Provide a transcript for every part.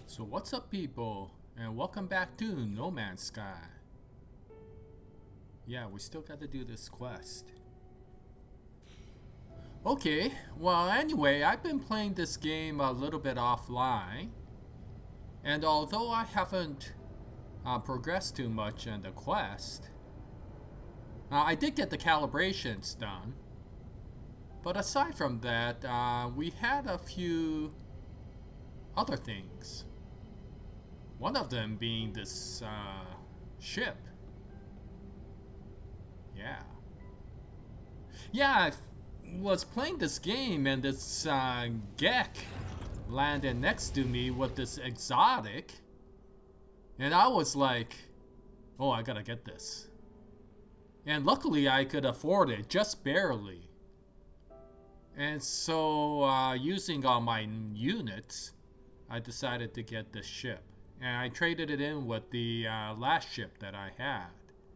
So what's up, people, and welcome back to No Man's Sky. Yeah, we still got to do this quest. Okay, well anyway, I've been playing this game a little bit offline, and although I haven't progressed too much in the quest, I did get the calibrations done. But aside from that, we had a few other things. One of them being this ship. Yeah, I was playing this game and this Gek landed next to me with this exotic. And I was like, oh, I gotta get this. And luckily I could afford it, just barely. And so, using all my units, I decided to get this ship. And I traded it in with the last ship that I had.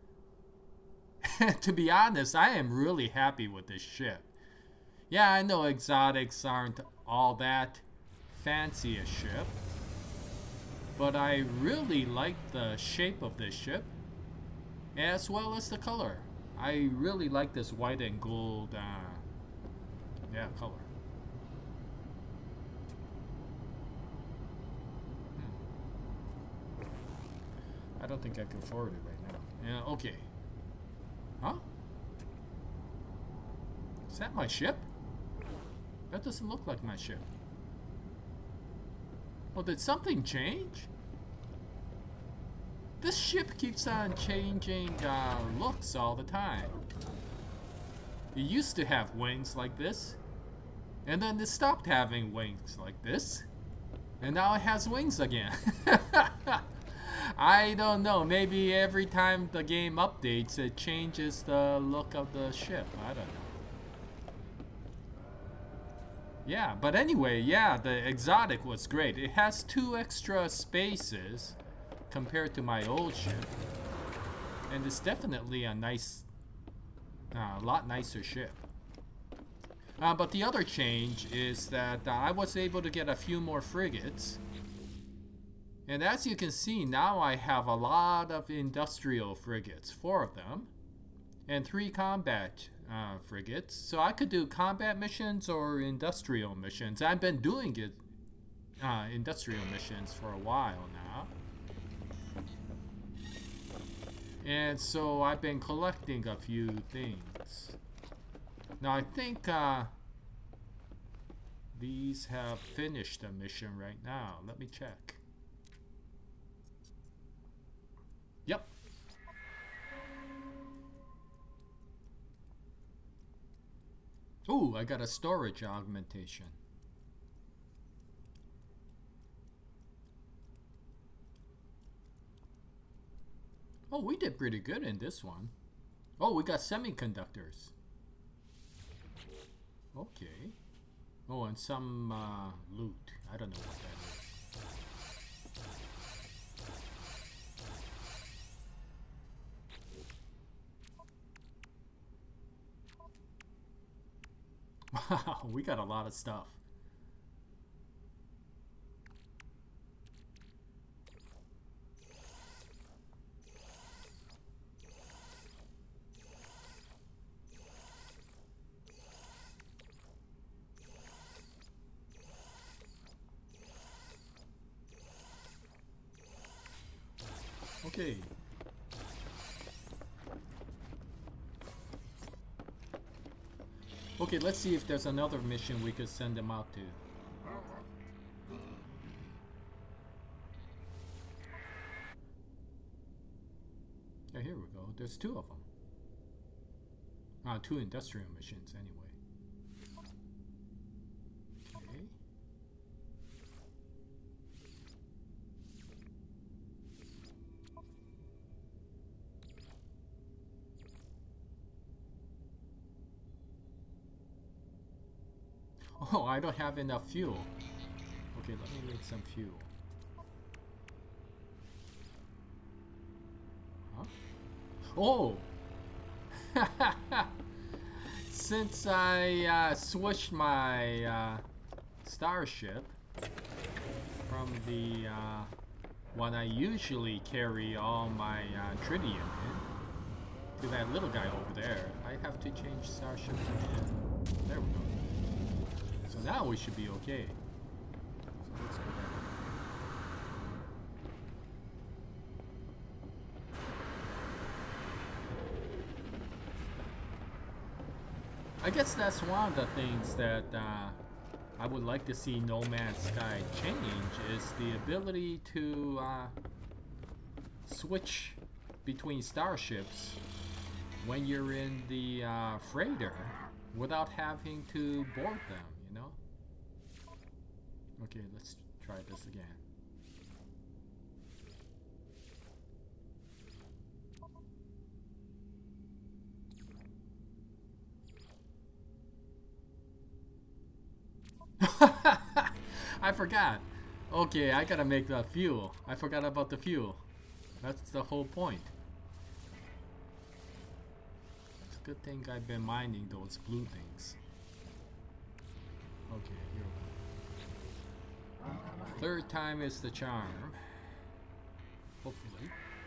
To be honest, I am really happy with this ship. Yeah, I know exotics aren't all that fancy a ship, but I really like the shape of this ship, as well as the color. I really like this white and gold color. I don't think I can forward it right now. Yeah, okay. Huh? Is that my ship? That doesn't look like my ship. Well, did something change? This ship keeps on changing looks all the time. It used to have wings like this, and then it stopped having wings like this, and now it has wings again. I don't know, maybe every time the game updates it changes the look of the ship. I don't know. Yeah, but anyway, yeah, the exotic was great. It has 2 extra spaces compared to my old ship, and it's definitely a nice, lot nicer ship. But the other change is that I was able to get a few more frigates. And as you can see, now I have a lot of industrial frigates, 4 of them, and 3 combat frigates. So I could do combat missions or industrial missions. I've been doing it, industrial missions for a while now. And so I've been collecting a few things. Now I think these have finished a mission right now. Let me check. Yep. Ooh, I got a storage augmentation. Oh, we did pretty good in this one. Oh, we got semiconductors. Okay. Oh, and some loot. I don't know what that is. Wow, we got a lot of stuff. Okay. Okay, let's see if there's another mission we could send them out to. Yeah, here we go. There's 2 of them. 2 industrial missions, anyway. Okay. Oh, I don't have enough fuel. Okay, let me make some fuel. Huh? Oh! Since I switched my starship from from the one I usually carry all my tritium in to that little guy over there. I have to change starship again. There we go. So now we should be okay. So let's go back. I guess that's one of the things that I would like to see No Man's Sky change is the ability to switch between starships when you're in the freighter without having to board them, you know? Okay, let's try this again. I forgot. Okay, I gotta make the fuel. I forgot about the fuel. That's the whole point. It's a good thing I've been mining those blue things. Okay, here we go. Third time is the charm. Hopefully.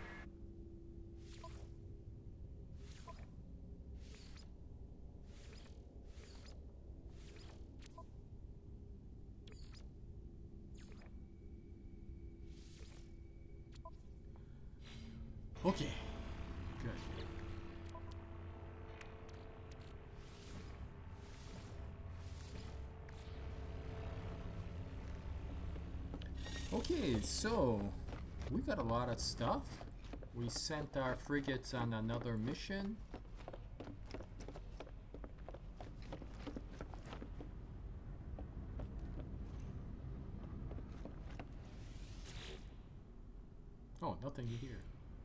Okay, good. Okay, so we got a lot of stuff. We sent our frigates on another mission. Oh, nothing here.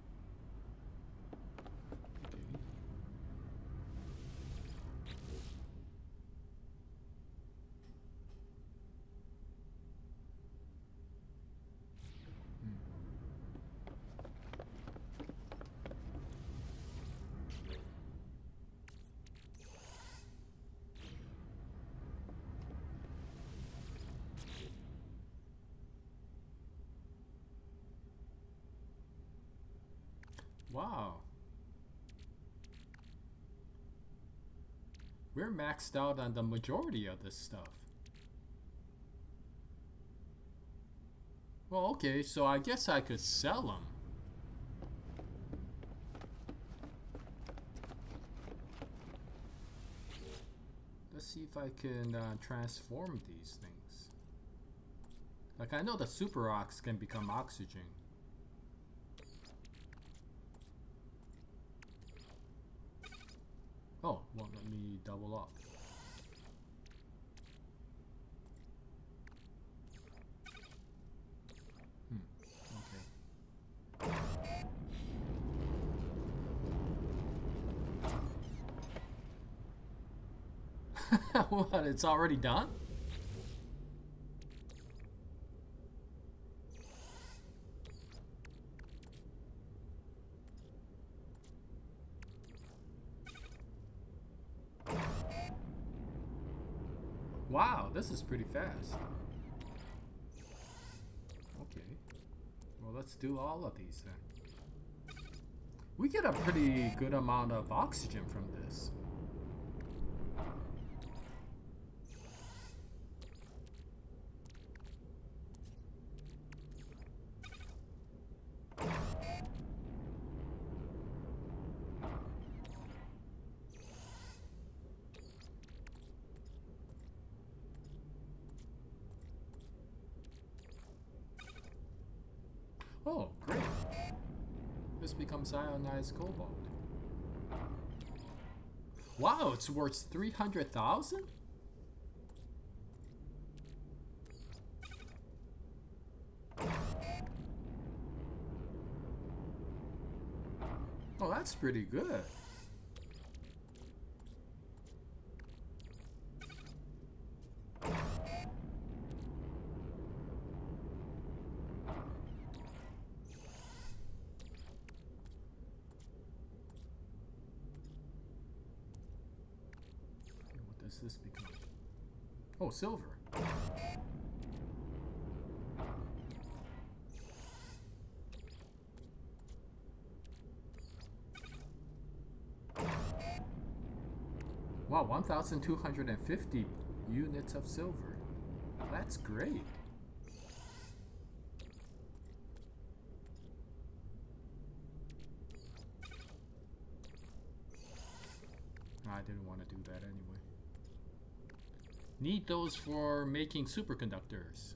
Wow. We're maxed out on the majority of this stuff. Well, okay, so I guess I could sell them. Let's see if I can transform these things. Like, I know the super ox can become oxygen. Oh, won't let me double up. Okay. What, it's already done? Wow, this is pretty fast. Okay. Well, let's do all of these then. We get a pretty good amount of oxygen from this. Oh, great. This becomes ionized cobalt. Wow, it's worth 300,000? Oh, that's pretty good. This become? Oh, silver. Wow, 1,250 units of silver. That's great. I didn't want to do that anyway. Need those for making superconductors.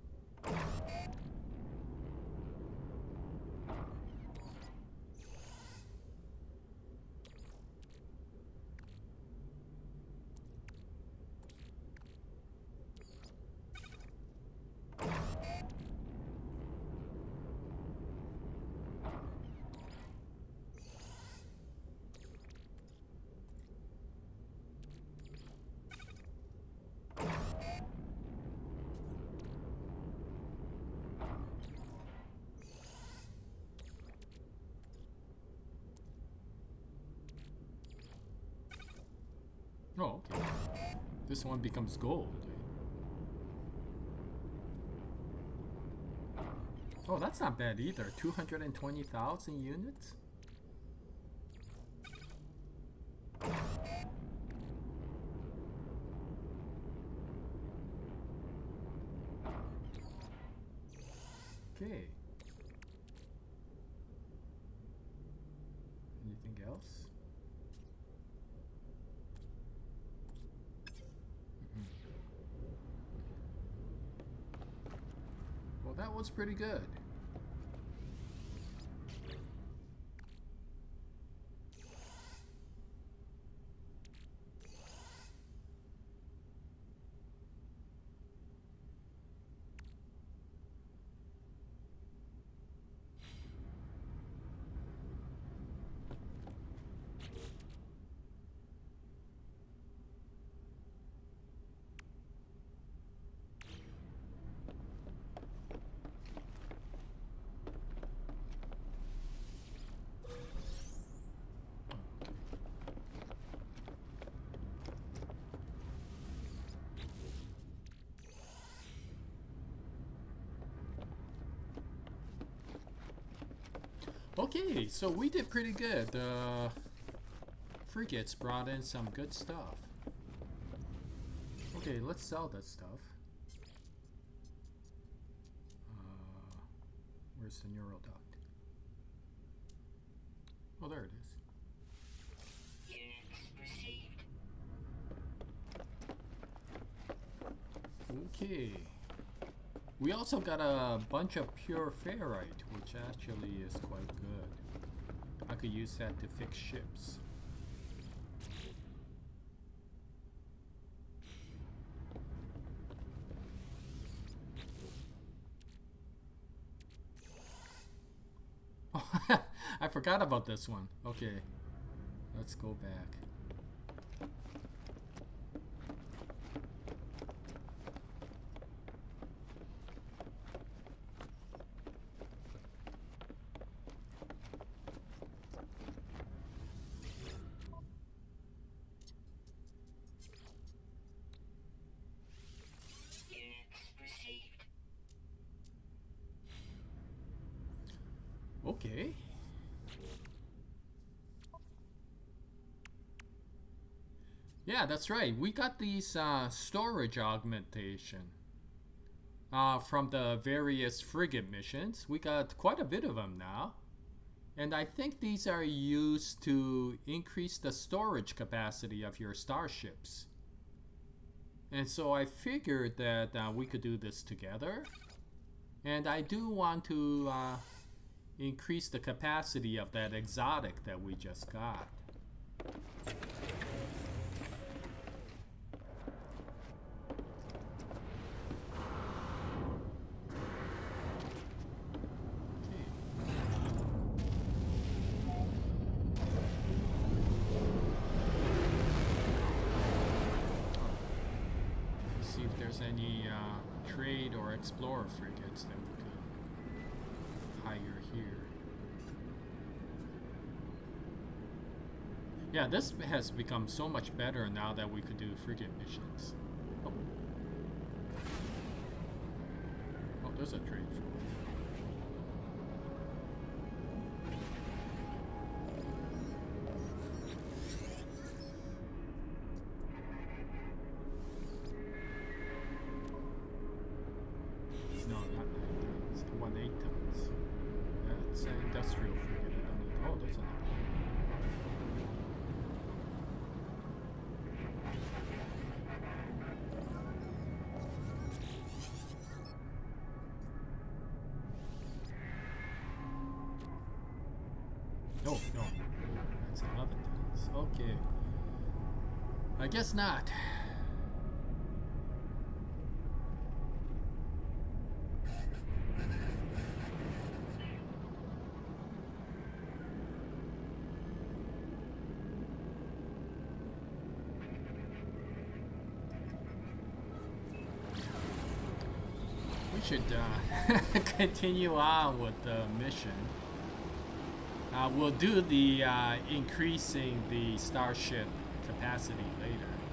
Oh, okay. This one becomes gold. Oh, that's not bad either. 220,000 units? Okay. Anything else? Well, that was pretty good. Okay, so we did pretty good. The frigates brought in some good stuff. Okay, let's sell that stuff. Where's the neural duct? Oh, there it is. Okay. We also got a bunch of pure ferrite, which actually is quite good. I could use that to fix ships. Oh, I forgot about this one. Okay, let's go back. Okay. Yeah, that's right. We got these storage augmentation from the various frigate missions. We got quite a bit of them now. And I think these are used to increase the storage capacity of your starships. And so I figured that we could do this together. And I do want to increase the capacity of that exotic that we just got. See if there's any trade or explorer frigates that we could hire here. Yeah, this has become so much better now that we could do frigate missions. Oh, oh, there's a trade. industrial frigate. Oh, there's another one. Oh, no. That's 11 tons. Okay. I guess not. We should continue on with the mission. We'll do the increasing the starship capacity later.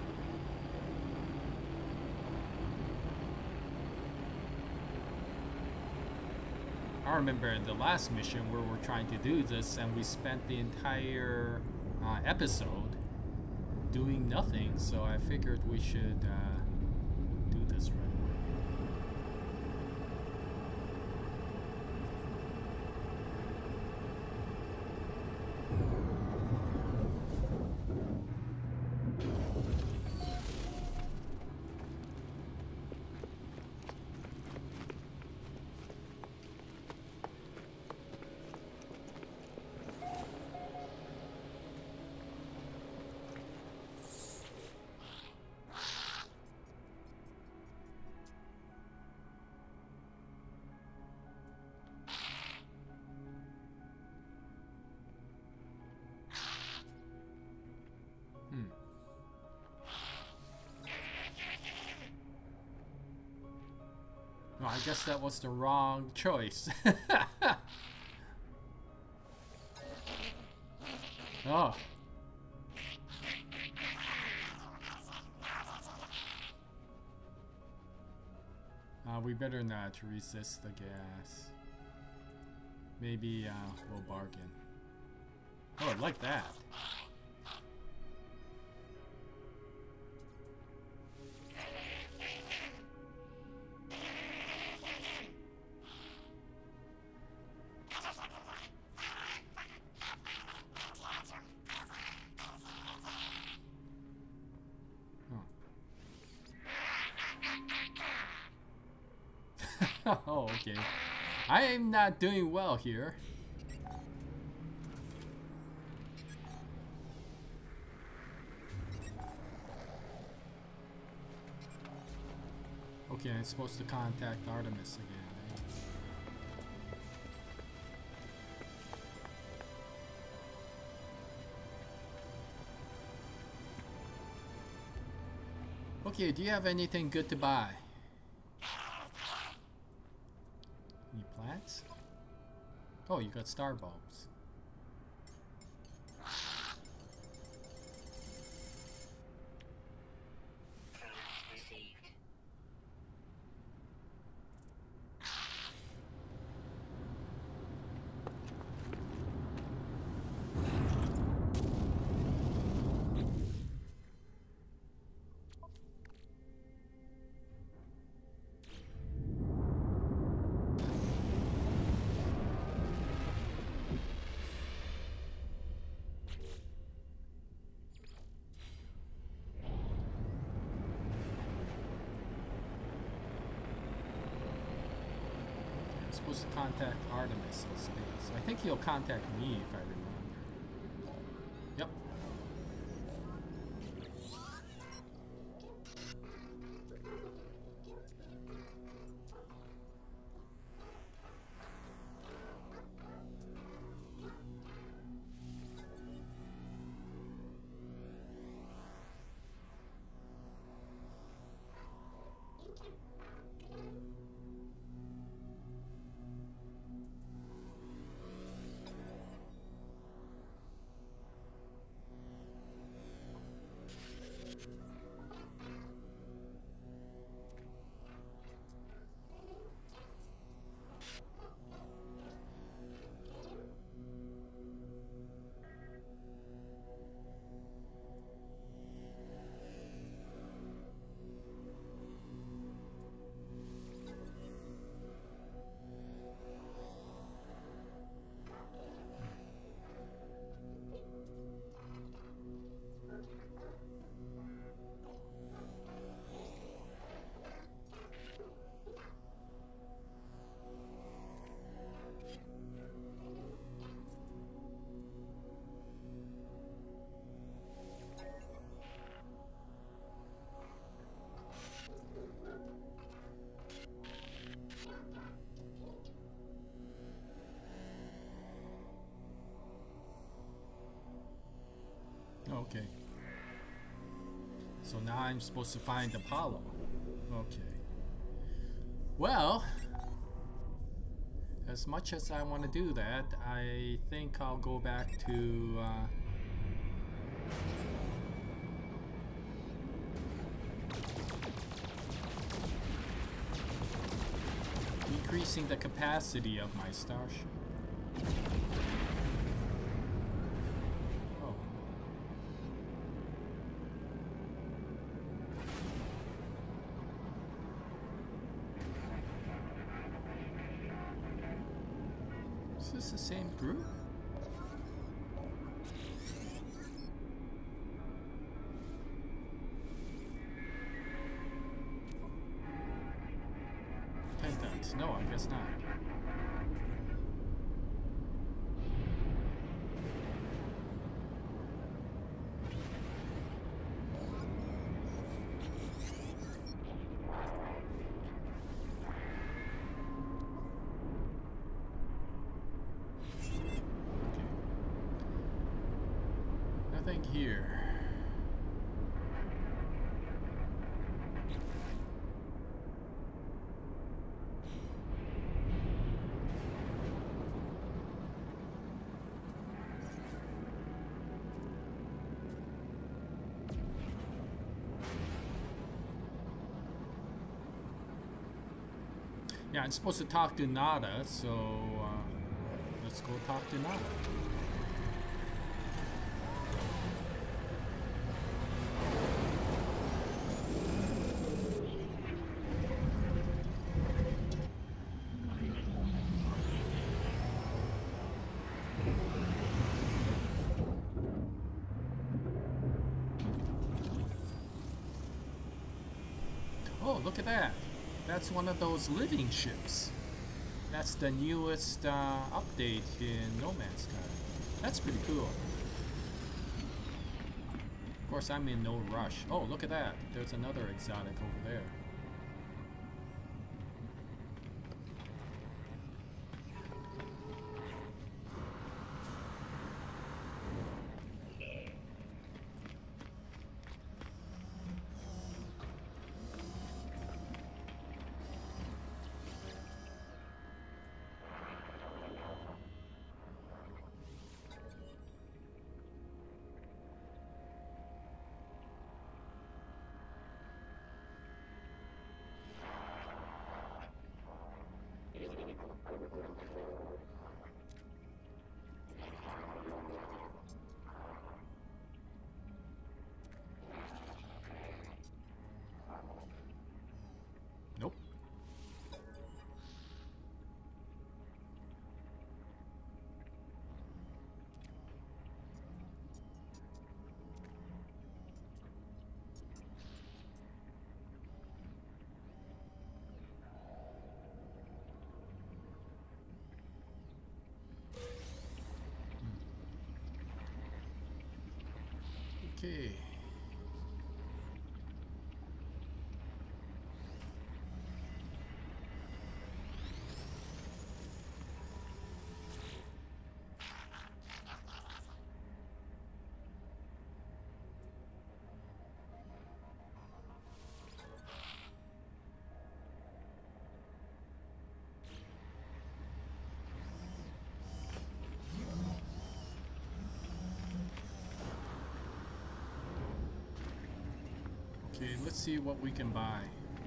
I remember the last mission where we're trying to do this and we spent the entire episode doing nothing, so I figured we should do this right away. No, I guess that was the wrong choice. Oh. We better not resist the gas. Maybe we'll bargain. Oh, I like that. Oh, okay. I am not doing well here. Okay, I'm supposed to contact Artemis again. Okay, do you have anything good to buy? Any plants? Oh, you got star bulbs. Supposed to contact Artemis in space. I think he'll contact me if I remember. Yep. okay. So now I'm supposed to find Apollo. Okay. Well, as much as I want to do that, I think I'll go back to decreasing the capacity of my starship. Oh. Is this the same group? Pentons. No, I guess not. Nothing here. Yeah, I'm supposed to talk to Nada, so let's go talk to Nada. Oh, look at that. That's one of those living ships. That's the newest update in No Man's Sky. That's pretty cool. Of course, I'm in no rush. Oh, look at that. There's another exotic over there. Nope. Okay. Okay, let's see what we can buy.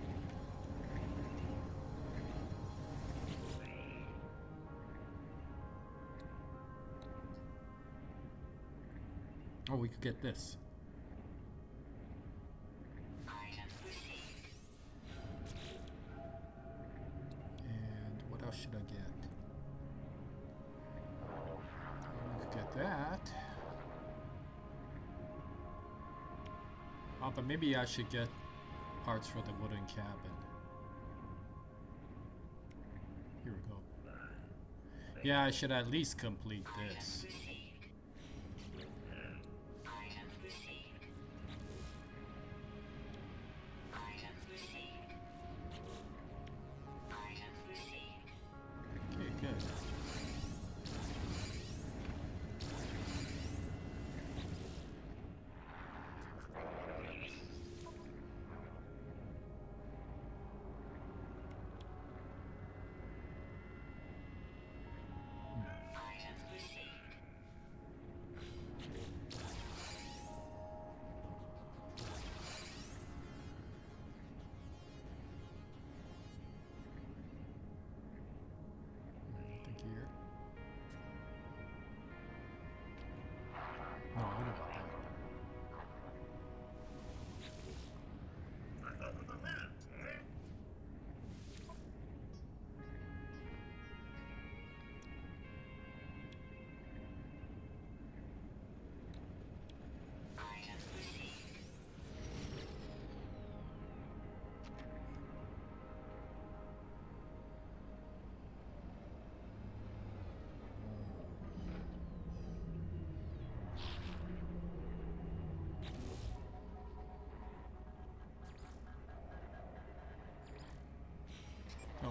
Oh, we could get this. And what else should I get? We could get that. Oh, but maybe I should get parts for the wooden cabin. Here we go. Yeah, I should at least complete this. Okay, good.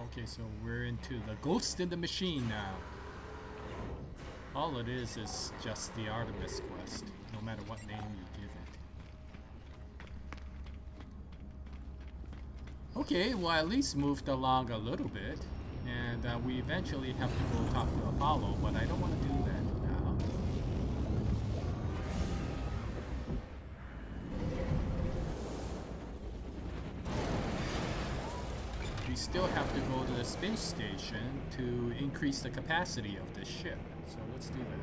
Okay, so we're into the Ghost in the Machine now. All it is just the Artemis quest, no matter what name you give it. Okay, well at least moved along a little bit. And we eventually have to go talk to Apollo, but I don't want to do that now. We still have to go to the space station to increase the capacity of the ship. So let's do that.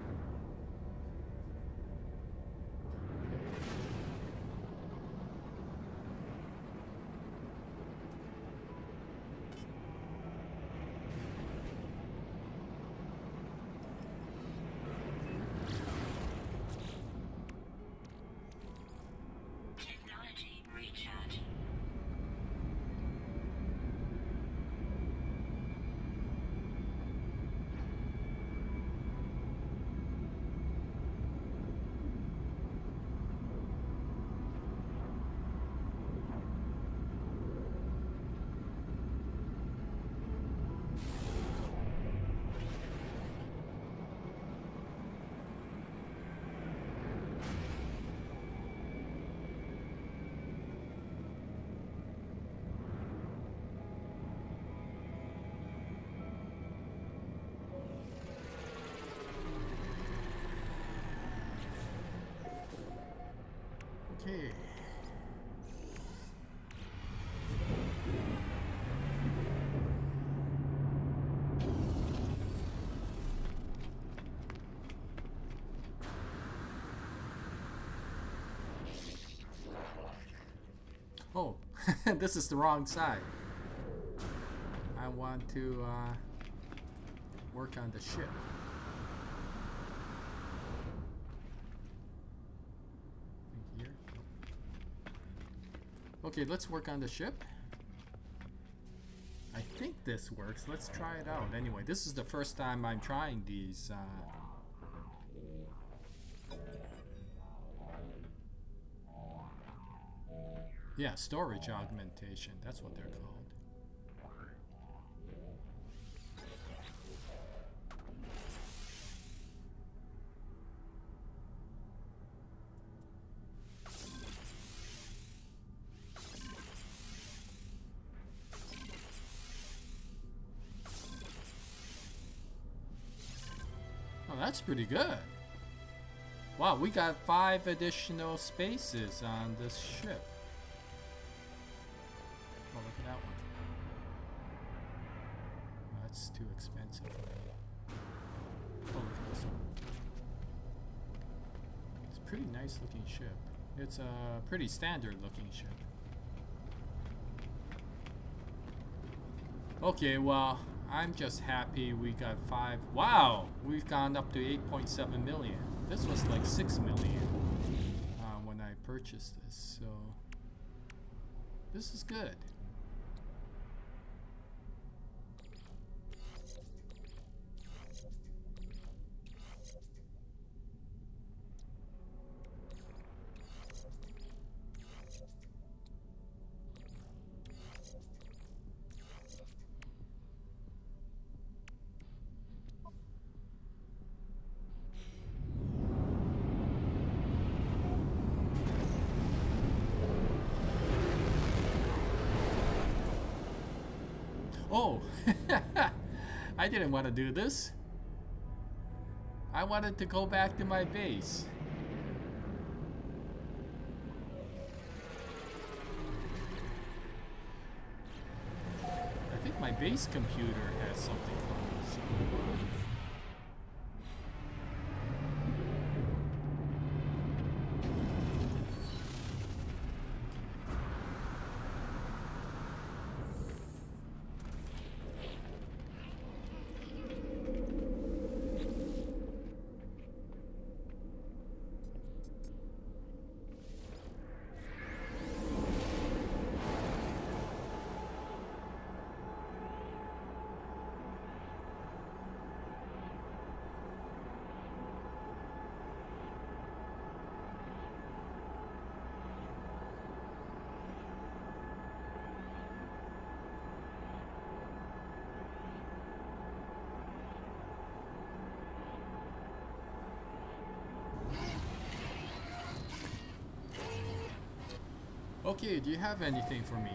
Okay. Oh, this is the wrong side. I want to work on the ship. Here. Okay, let's work on the ship. I think this works. Let's try it out. Anyway, this is the first time I'm trying these. Yeah, storage augmentation. That's what they're called. Oh, that's pretty good. Wow, we got 5 additional spaces on this ship. Oh, look at that one. Oh, that's too expensive. Oh, look at this one. It's a pretty nice looking ship. It's a pretty standard looking ship. Okay, well, I'm just happy we got 5. Wow! We've gone up to 8.7 million. This was like 6 million when I purchased this, so this is good. Oh, I didn't want to do this. I wanted to go back to my base. I think my base computer has something for me. So. Okay, do you have anything for me?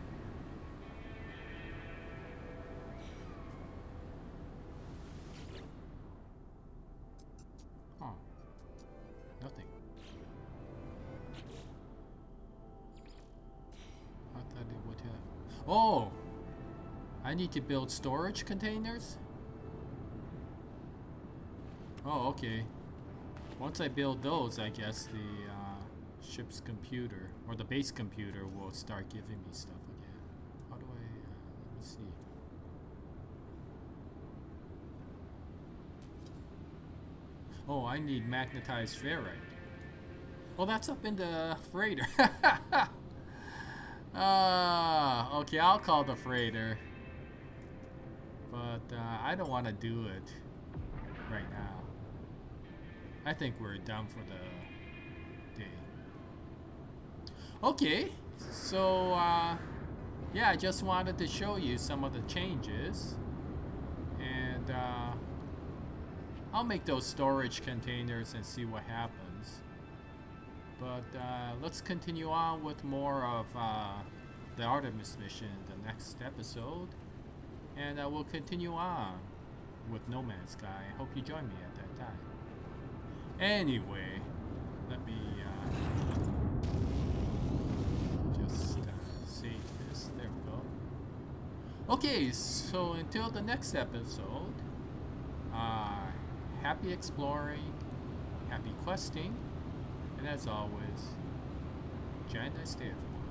Huh. Nothing. I thought it would have. Oh! I need to build storage containers? Oh, okay. Once I build those, I guess the ship's computer, or the base computer, will start giving me stuff again. How do I, let me see. Oh, I need magnetized ferrite. Oh, that's up in the freighter. Okay, I'll call the freighter. But I don't want to do it right now. I think we're done for the day. Okay, so yeah, I just wanted to show you some of the changes, and I'll make those storage containers and see what happens. But let's continue on with more of the Artemis mission in the next episode, and we'll continue on with No Man's Sky. I hope you join me at that time. Anyway, let me just save this. There we go. Okay, so until the next episode, happy exploring, happy questing, and as always, Jaya, nice day, everyone.